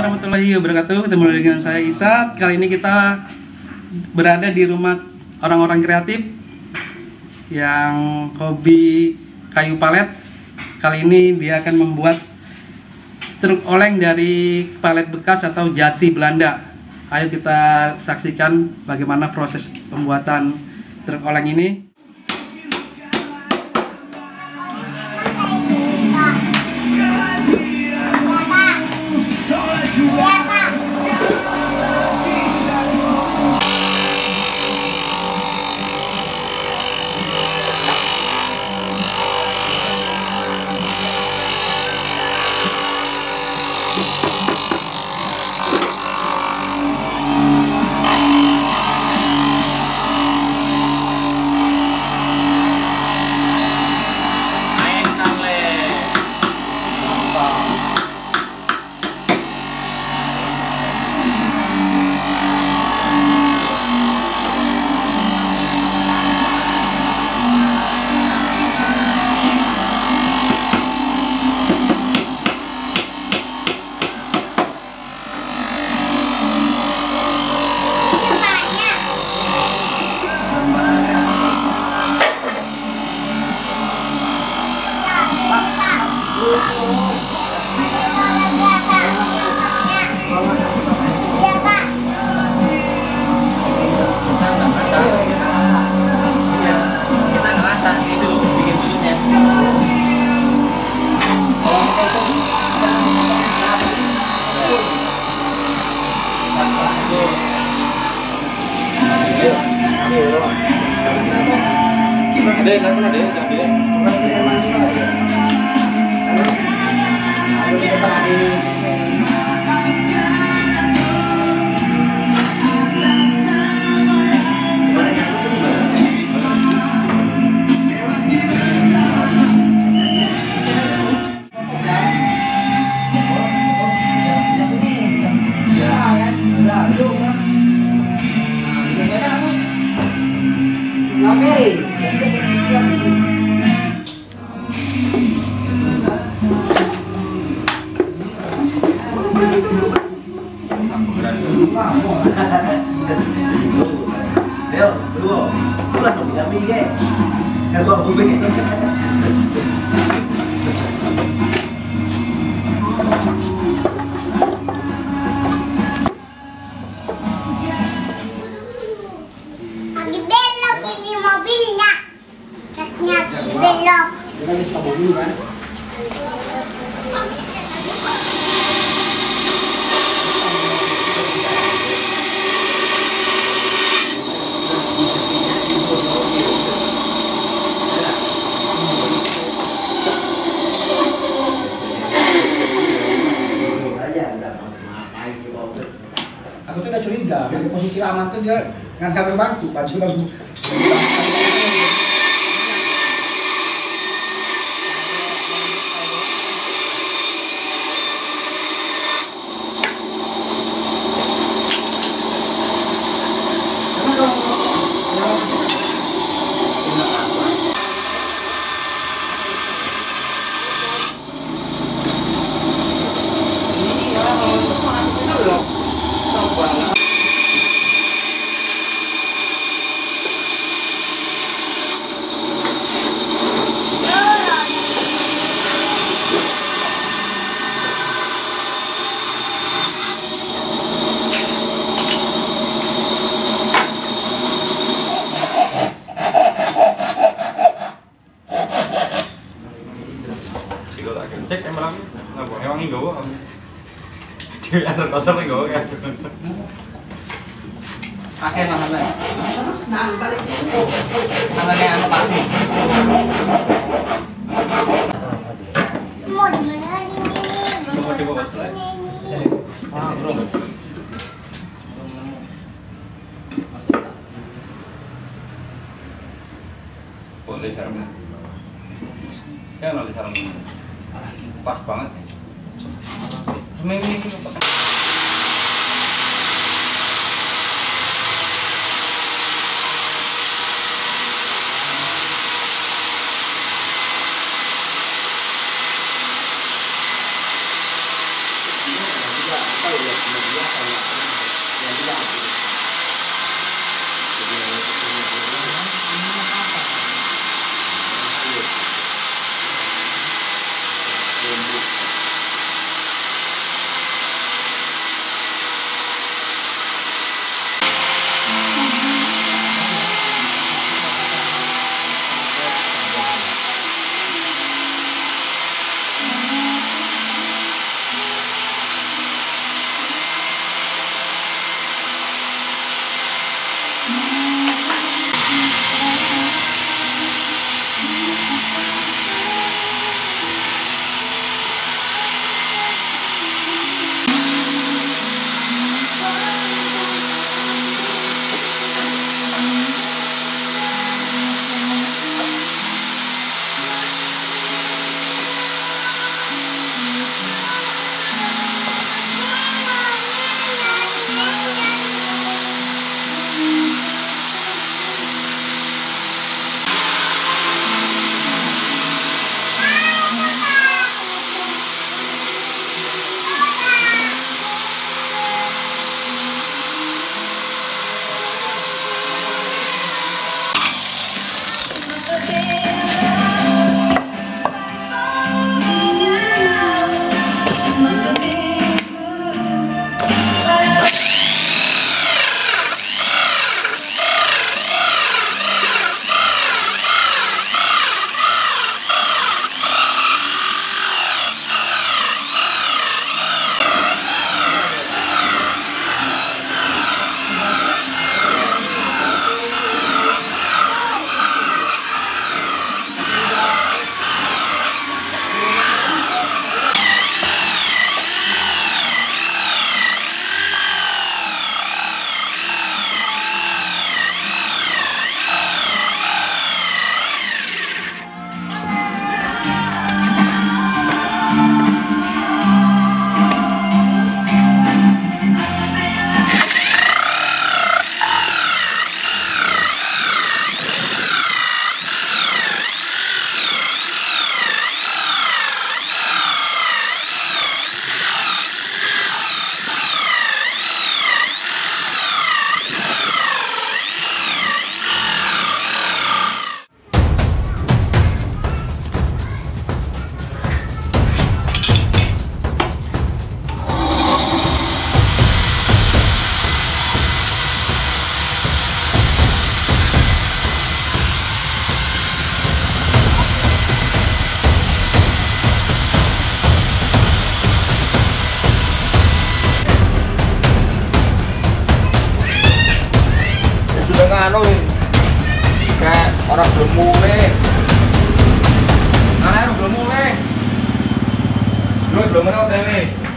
warahmatullahi wabarakatuh. Ketemu lagi dengan saya Isat. Kali ini kita berada di rumah orang-orang kreatif yang hobi kayu palet. Kali ini dia akan membuat truk oleng dari palet bekas atau jati Belanda. Ayo kita saksikan bagaimana proses pembuatan truk oleng ini. Aku tuh udah curiga, dari posisi aman tuh dia ngangkat terbantu, baju langsung. Cek emang nggak boleh wangi gawa kamu. Dia ada kosong nih gawa ya. Pakai namanya. Nah, balik sini. Namanya anu pasti. Mau di mana ini? Mau dibawa ke Belum. Boleh sarung. Ya nanti sarung. Pas banget nih. Seminggu ini apa? anu kayak orang belum mulai. Mana belum mulai? Belum mulai OTW.